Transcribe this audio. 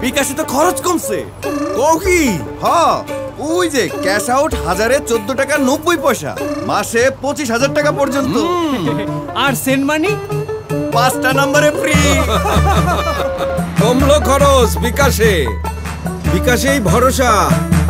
বিকাশে তো খরচ কমছে। ও কি? হ্যাঁ, ওই যে ক্যাশ আউট 1014 টাকা 90 পয়সা, মাসে 25,000 টাকা পর্যন্ত। আর সেন্ড মানি 5টা নম্বরে ফ্রি। কমলো খরচ বিকাশে, বিকাশেই ভরসা।